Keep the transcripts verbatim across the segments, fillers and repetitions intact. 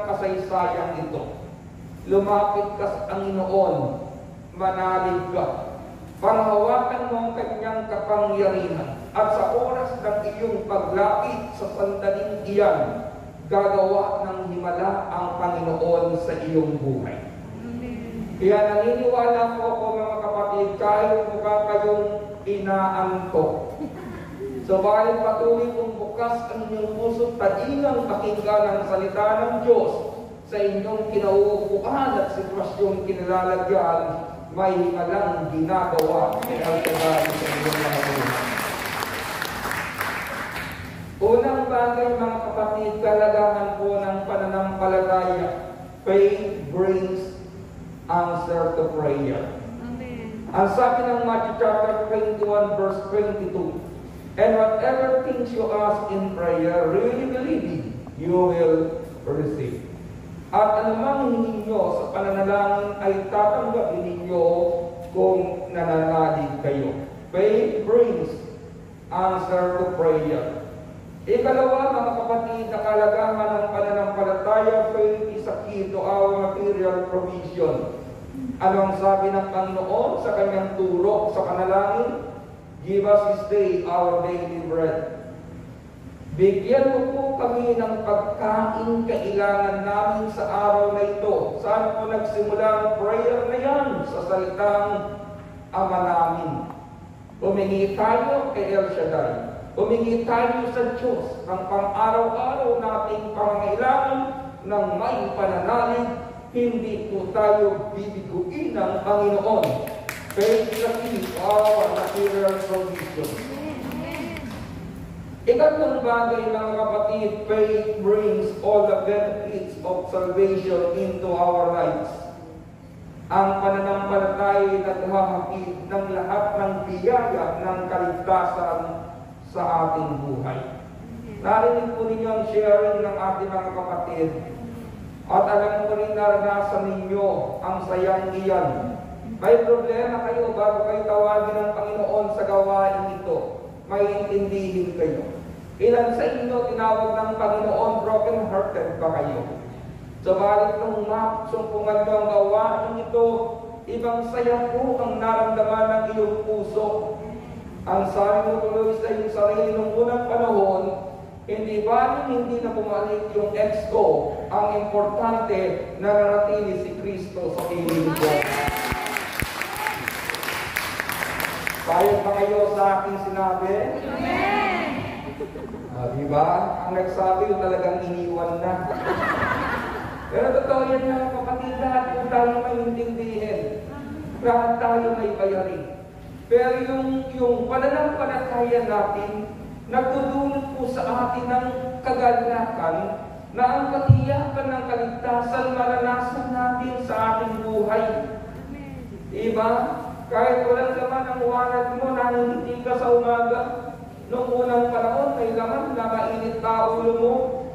kasaysayang ito. Lumapit ka sa Panginoon, manalig ka. Panghawakan mo ang kanyang kapangyarihan. At sa oras ng iyong paglapit sa sandaling iyan, gagawa ng himala ang Panginoon sa iyong buhay. Kaya naniniwala po ako mga kapatid, kahit mukha kayong inaantok. Subalit patuloy kong bukas ang inyong puso, taingang pakinggan ang salita ng Diyos sa inyong kinauupuan at sitwasyong kinalalagyan, may himalang ginagawa ni Al-Shaddai sa inyong mga buhay. Unang bagay mga kapatid, kalagahan po ng pananampalataya. Faith brings answer to prayer. Amen. Ang sabi ng Matthew chapter twenty-one verse twenty-two, and whatever things you ask in prayer, really believing, you will receive. At anumang hingin nyo sa pananalangin ay tatanggapin ninyo kung nananalig kayo. Faith brings answer to prayer. Ikalawa, mga kapatid, na kalagahan ng pananampalataya, faith is a key to our material provision. Ano ang sabi ng Panginoon sa kanyang turo sa panalangin? Give us this day our daily bread. Bigyan mo po kami ng pagkain kailangan namin sa araw na ito. Saan po nagsimula ang prayer na yan? Sa salitang Ama namin. Humingi tayo kay El Shaddai. Humingi tayo sa Diyos ng pang-araw-araw nating pangangailangan ng may pananalig. Hindi po tayo bibiguin ng Panginoon. Faith is a key to our material provision. Ikatlong bagay mga kapatid, faith brings all the benefits of salvation into our lives. Ang pananampalataya ay naghahatid ng lahat ng biyaya ng kaligtasan sa ating buhay. Narinig po ninyo ang sharing ng ating mga kapatid. At alam ko rin naranasan ninyo ang sayang iyan. May problema kayo bago kayo tawagin ng Panginoon sa gawain ito. May intindihin kayo. Ilan sa inyo tinawag ng Panginoon, broken-hearted ba kayo? Subalit nung masumpungan nyo ang gawain ito, ibang saya po ang naramdaman ng iyong puso. Ang sabi mo tuloy sa iyong sarili nung unang panahon, hindi ba hindi na bumalik yung ex ko? Ang importante na nanatili si Kristo sa piling ko. Payag ba kayo sa aking sinabi? Amen! Uh, diba? Ang nagsabi yung talagang iniwan na. Pero totoo yan na kapatid, lahat kung tayo maintindihin. Lahat tayo may bayarin. Pero yung, yung pananampalataya natin, nagdudulot po sa atin ng kagalakan na ang katiyakan ng kaligtasan maranasan natin sa ating buhay. Diba? Kahit walang laman ang wallet mo, nanginginig ka sa umaga. Noong unang panahon, may laman na mainit ka ulo mo.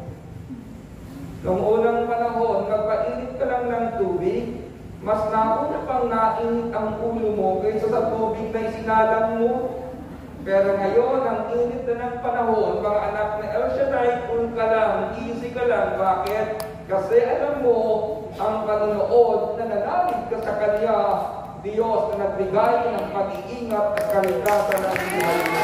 Noong unang panahon, magpainit ka lang ng tubig, mas nauna pang nainit ang ulo mo kaysa sa tubig na isinalang mo. Pero ngayon, ang init na ng panahon, mga anak na El Shaddai, cool ka lang, easy ka lang. Bakit? Kasi alam mo, ang Panginoon na nanalig ka sa Kanya, Diyos na nagbigay ng pag-iingat at kaligtasan ng buhay mo.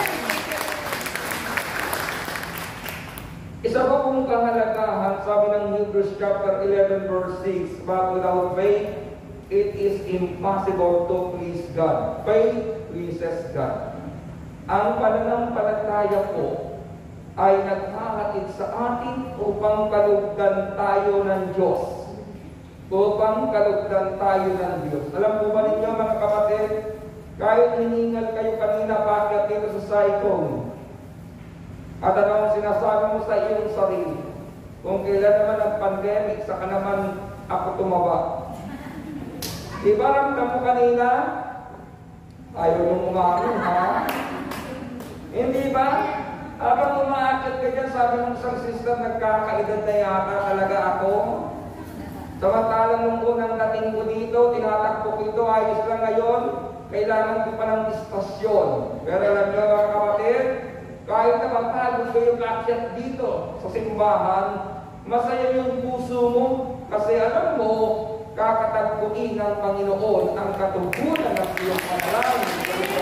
Isa pa pong kahalagahan, sabi ng Hebrews chapter eleven verse six, but without faith, it is impossible to please God. Faith pleases God. Ang pananampalataya po ay naghahatid sa atin upang kalugdan tayo ng Diyos. Upang kalugdan tayo ng Diyos. Alam po ba ninyo mga kapatid, kahit hiningal kayo kanina bakit dito sa cyclone, at ano ang sinasabi mo sa iyong sarili, kung kailan naman ang pandemic, saka naman ako tumaba. Diba ramdam mo kanina? Ayaw yung umakin, ha? Hindi ba? Habang umaakit ka dyan, sabi ng isang sister, nagkakaedad na yata talaga ako. Samantalang nung unang dating ko dito, tinatakbo ko ito, ayos lang ngayon, kailangan ko pa ng istasyon. Pero alam nyo mga kapatid, kahit na magpagod kayo kakyat dito sa simbahan, Masaya yung puso mo kasi alam mo, kakatagpuin ng Panginoon ang katugunan ng iyong panalangin.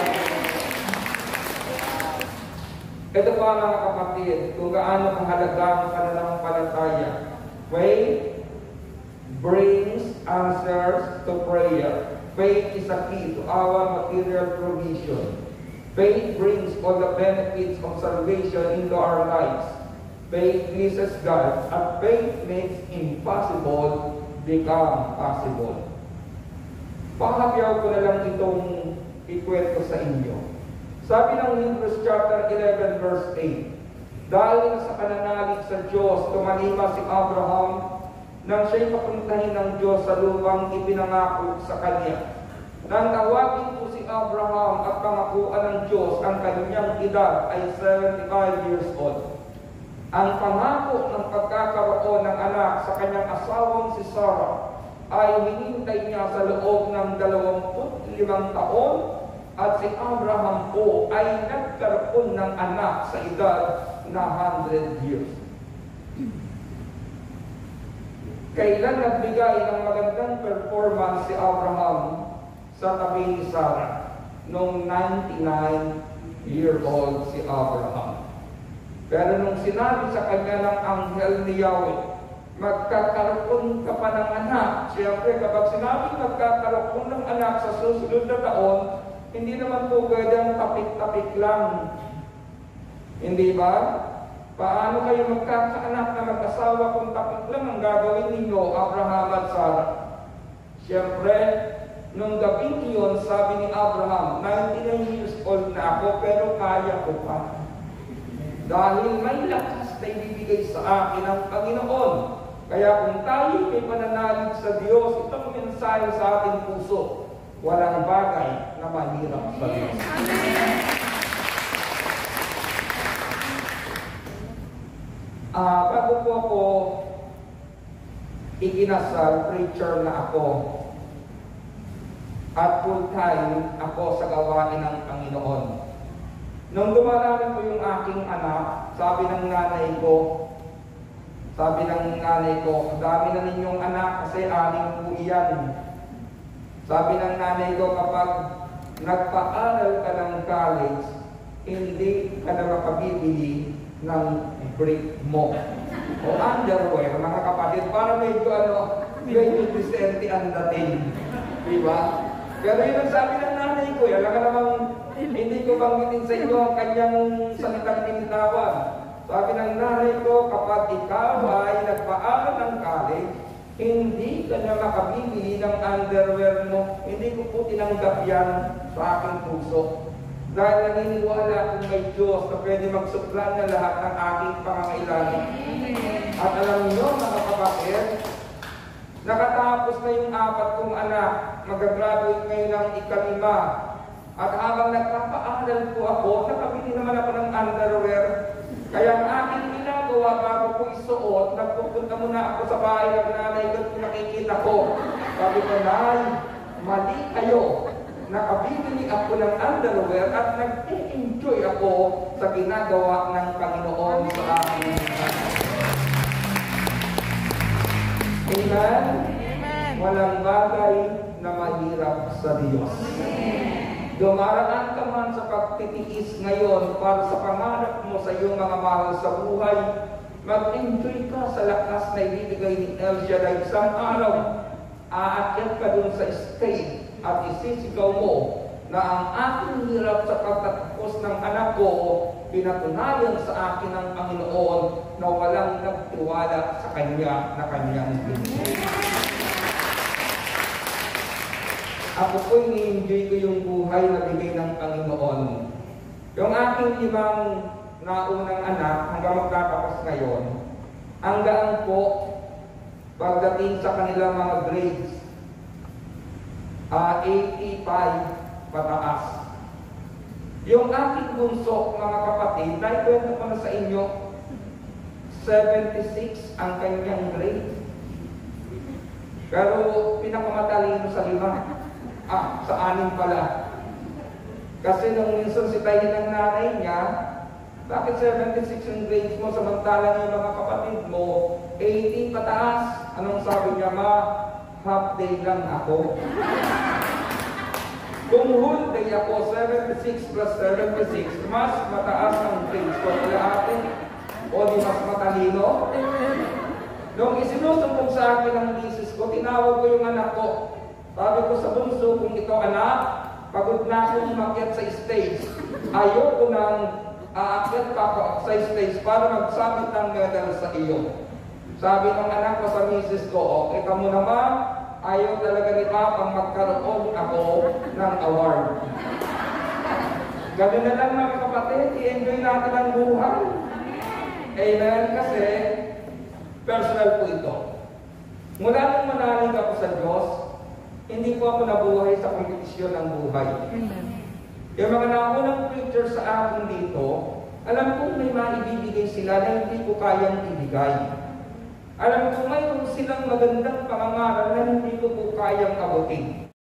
Ito pa mga kapatid, kung gaano kahalaga ang pananampalataya. Faith brings answers to prayer. Faith is a key to our material provision. Faith brings all the benefits of salvation into our lives. Faith pleases God, and faith makes impossible become possible. Pahagyaw ko na lang itong ikwento sa inyo. Sabi ng Hebrews chapter eleven verse eight, dahil sa pananalig sa Diyos, tumalima si Abraham nang siya'y papuntahin ng Diyos sa lupang ipinangako sa kanya. Nang tawagin po si Abraham at pangakuan ng Diyos, ang kanyang edad ay seventy-five years old. Ang pangako ng pagkakaroon ng anak sa kanyang asawang si Sarah ay hinintay niya sa loob ng dalawampu't limang taon at si Abraham po ay nagkaroon ng anak sa edad na one hundred years. Kailan nagbigay ng magandang performance si Abraham sa tabi ni Sarah? Nung ninety-nine year old si Abraham. Pero nung sinabi sa kanya ng anghel ni Yahweh, magkakaroon ka pa ng anak. Siyempre, kapag sinabi magkakaroon ng anak sa susunod na taon, hindi naman po pwedeng tapik-tapik lang. Hindi ba? Paano kayo magkakaanak na mag-asawa kung tapik lang ang gagawin ninyo, Abraham at Sarah? Siyempre, nung gabing iyon, sabi ni Abraham, ninety-nine years old na ako, pero kaya ko pa. Dahil may lakas na ibibigay sa akin ang Panginoon. Kaya kung tayo may pananalig sa Diyos, itong mensahe sa ating puso, walang bagay na mahirap sa Diyos. Uh, bago po ako ikinasal, preacher na ako, at full-time ako sa gawain ng Panginoon. Nung dumarami ko yung aking anak, sabi ng nanay ko, sabi ng nanay ko, dami na ninyong anak kasi aning po iyan. Sabi ng nanay ko, kapag nagpa-aral ka ng college, hindi ka na makabibili ng brick mo o underwear, mga kapatid, para medyo ano, medyo disente ang dating. Diba? Pero yun ang sabi ng nanay ko, alam ka namang hindi ko banggitin sa inyo ang kanyang salitang binitawan. Sabi ng nanay ko, kapag ikaw ay nagpaaral ng college, hindi ka na makabibili ng underwear mo. Hindi ko po tinanggap yan sa aking puso. Dahil naniniwala akong may Diyos na pwede magsuplan na lahat ng aking pangangailangan. At alam niyo, mga kapatid, nakatapos na yung apat kong anak, mag-graduate ngayon ng ikalima. At habang nagpapaaral po ako, nakabili naman ako ng underwear. Kaya ang aking ginagawa bago ko isuot, nagpupunta muna ako sa bahay ng nanay ko at nakikita ko. Sabi ko, Nay, mali kayo. Nakabibili ako ng underwear at nag-enjoy ako sa ginagawa ng Panginoon sa aking Amen? Walang bagay na mahirap sa Diyos. Dumaraan ka man sa pagtitiis ngayon para sa pangarap mo sa iyong mga mahal sa buhay, mag-enjoy ka sa lakas na ibibigay ni El Shaddai. Isang araw, aakyat ka dun sa stage at isisigaw mo na ang aking hirap sa pagtatapos ng anak ko, pinatunayan sa akin ng Panginoon na walang nagtiwala sa Kanya na Kanyang binigay. Ako po ini-enjoy ko yung buhay na bigay ng Panginoon. Yung aking limang naunang anak, hanggang magtatapos ngayon, ang gaan po pagdating sa kanilang mga grades, uh, eighty-five pataas. Yung aking bunso, mga kapatid, naikwento ko na sa inyo, seventy-six ang kanyang grade. Pero pinakamatalino sa lima. Ah, sa anim pala. Kasi nung minsan si tayo ng nanay niya, Bakit seventy-six yung grades mo samantalang yung mga kapatid mo eighty pataas? Anong sabi niya, ma? Half day lang ako. Kung whole day ako, seventy-six plus seventy-six, mas mataas ang grades ko. Kaya atin, o di mas matalino? Nung isinusumbong sa akin ng misis ko, tinawag ko yung anak ko. Sabi ko sa bunso, kung ikaw anak, pagod na akong umakyat sa stage. Ayoko nang aakyat pa ako sa stage para magsabit ng medal sa iyo. Sabi ng anak ko sa misis ko, okay ka mo naman, ayaw talaga ni Papa magkaroon ako ng award. Ganun na lang mga kapatid, i-enjoy natin ang buhay. Amen? Kasi, personal po ito. Mula nung manalig ako sa Diyos, hindi po ako nabuhay sa kompetisyon ng buhay. Yung mga naunang preacher sa akin dito, alam kong may maibibigay sila na hindi ko kayang ibigay. Alam ko mayroon silang magandang pangangaral na hindi ko po kayang abutin.